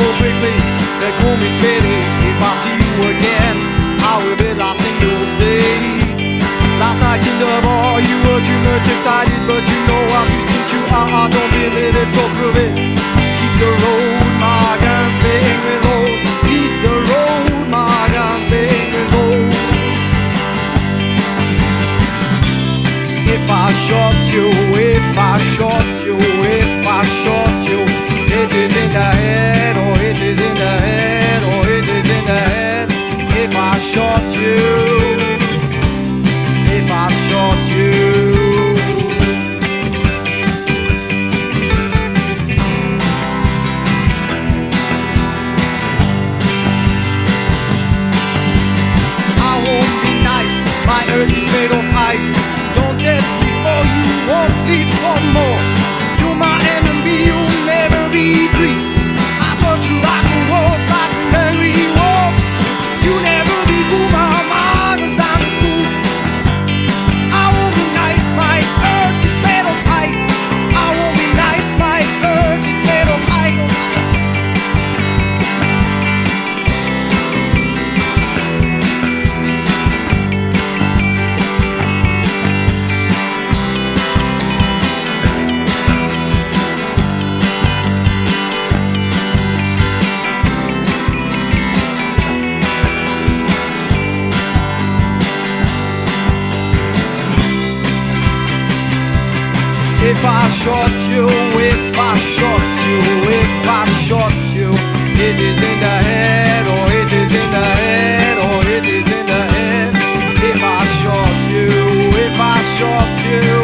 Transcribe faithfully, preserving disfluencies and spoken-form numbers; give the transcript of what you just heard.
quickly, they call me Speedy. If I see you again, I will be lost in your sea. Last night in the bar, you were too much excited, but you know what you think you are. I don't believe it, so prove it. Keep the road, my guns being reload. Keep the road, my guns being reload. If I shot you, if I shot you, if I shot you, it is in the head, or it is in the head, or it is in the head. If I shot you, if I shot you. I won't be nice, my earth is made of ice. Don't test me or you won't leave some more. You're my enemy, you'll never be free. I taught you like a wolf, like an angry wolf. You never be fool, my mind was out of school. I won't be nice, my earth is made of ice. I won't be nice, my earth is made of ice. If I shot you, if I shot you, if I shot you, it is in the head, or it is in the head, or it is in the head. If I shot you, if I shot you.